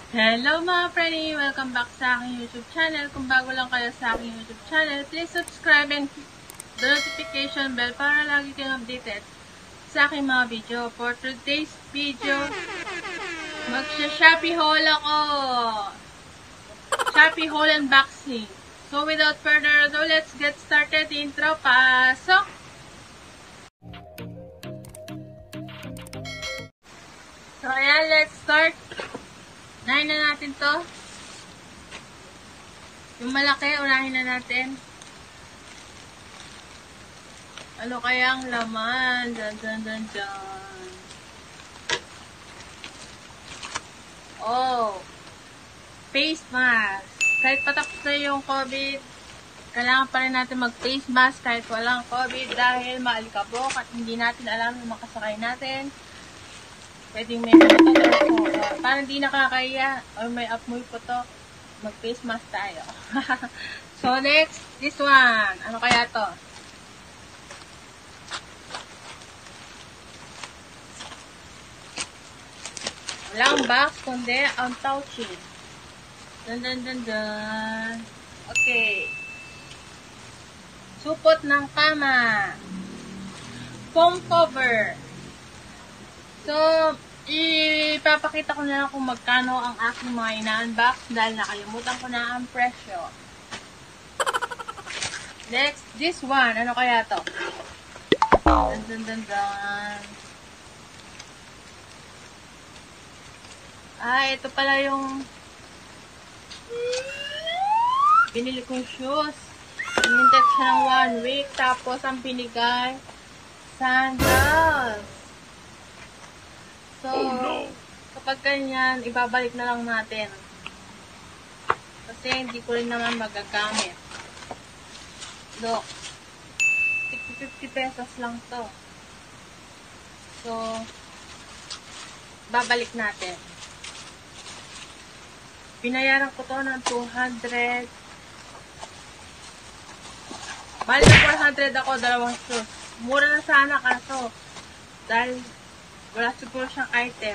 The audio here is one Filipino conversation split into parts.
Hello mga preni! Welcome back sa aking YouTube channel. Kung bago lang kayo sa aking YouTube channel, please subscribe and hit the notification bell para lagi kayong updated sa aking mga video. For today's video, magsha-Shopee haul ako! Shopee haul unboxing. So without further ado, let's get started. Intro, pasok! So ayan, let's start. Unahin na natin to. Yung malaki, unahin na natin. Ano kaya ang laman? Dun, dun, dun, dun. Oh. Face mask. Kahit patapos na yung COVID, kailangan pa rin natin mag-face mask kahit walang COVID dahil maalikabok at hindi natin alam yung makasakay natin. Pwedeng may natagal ko. Parang di nakakaya or may amoy po to. Mag-face mask tayo. So, next, this one. Ano kaya to? Walang box, kundi ang touching. Dun, dun, dun, dun. Okay. Supot ng kama. Foam cover. So, ipapakita ko na lang kung magkano ang aking mga ina-unbox dahil nakalimutan ko na ang presyo. Next, this one. Ano kaya to? Dun, dun, dun, dun. Ito pala yung binili kong shoes. Hinintay ko siya ng 1 week. Tapos, ang binigay, sandals. So, kapag ganyan, ibabalik na lang natin. Kasi hindi ko rin naman magagamit. Look. 50 pesos lang to. So, babalik natin. Binayaran ko to ng 200. Bali na 400 ako, dalawang shoes. Mura na sana kaso. Dahil wala siguro siyang item.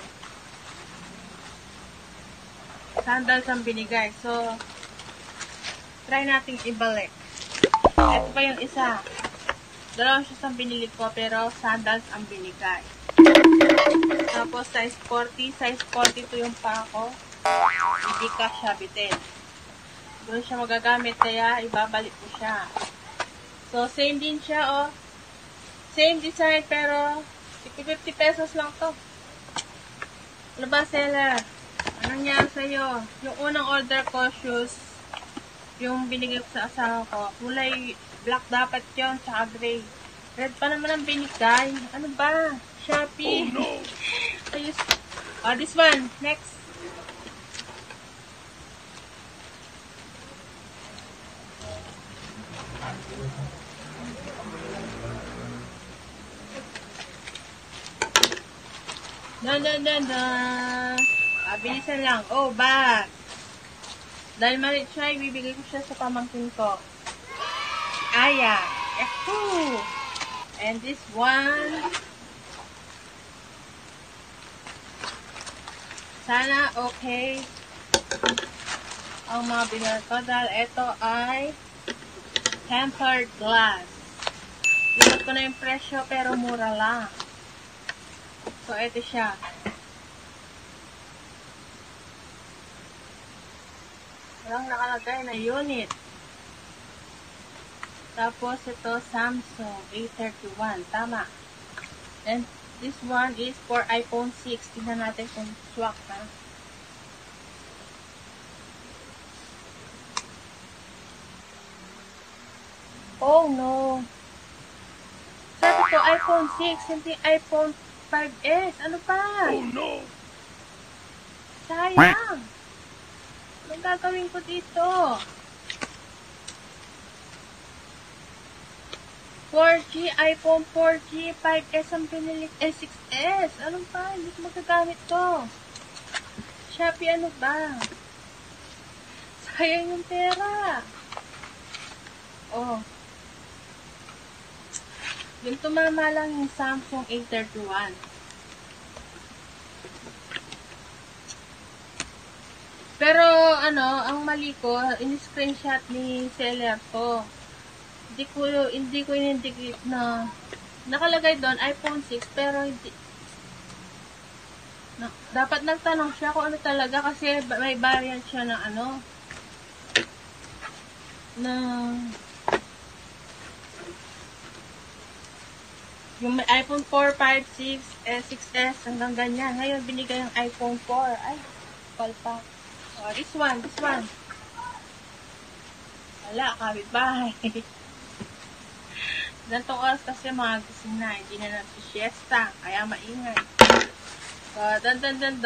Sandals ang binigay. So, try nating ibalik. Ito pa yung isa. Dalawang shoes ang binili ko, pero sandals ang binigay. Tapos, size 40. Size 42 yung pa ako. Hindi ka siya bitin. Doon siya magagamit, kaya ibabalik ko siya. So, same din siya, oh. Same design, pero 50 pesos lang to. Ano ba, seller? Anong nangyari sa'yo? Yung unang order ko, shoes, yung binigay ko sa asawa ko, kulay black dapat yun, tsaka gray. Red pa naman ang binigay. Ano ba? Shopee. Oh, no. Ayos. This one. Next. Bilisan lang. Oh, bag. Dahil maliit siya, ibibigay ko siya sa pamangkin ko. Aya. Yahoo! And this one. Sana okay ang mga binili ko dahil ito ay tempered glass. Lipat ko na yung presyo pero mura lang. So, ito siya. Walang nakalagay na unit. Tapos, ito, Samsung A31. Tama. And this one is for iPhone 6. Tingnan natin kung swak na. Oh, no. Sabi ko, iPhone 6, hindi iPhone 5S. Ano pa? Oh, no. Sayang. Anong gagawin ko dito? 4G, iPhone 4G, 5S ang pinili, 6S. Ano pa? Hindi ko magagamit to. Shopee, ano ba? Sayang yung pera. Oh. Yung tumama lang yung Samsung A31. ang mali ko, in-screenshot ni seller ko. Hindi ko in-indicate na nakalagay doon iPhone 6 pero hindi. Dapat nagtanong siya kung ano talaga kasi may variant siya ng yung may iPhone 4, 5, 6, 6S, hanggang ganyan. Ngayon, binigay yung iPhone 4. Ay, palpak. Oh, this one. Wala, kapitbahay. Gantong oras kasi mga gising na, hindi na nagsisiesta, kaya maingay. So, dan.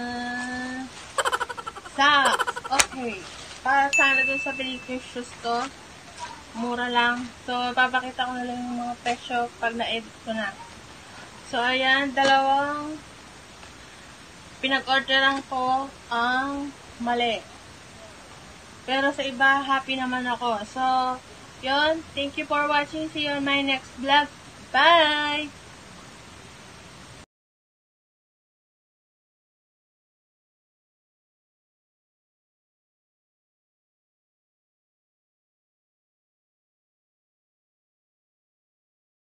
Socks. Okay. Para sana dun sa Philippine shoes to, mura lang. So, papakita ko na lang yung mga presyo pag na-edit ko na. So, ayan, dalawang pinag-orderan ko ang mali. Pero sa iba, happy naman ako. So, yun. Thank you for watching. See you on my next vlog. Bye!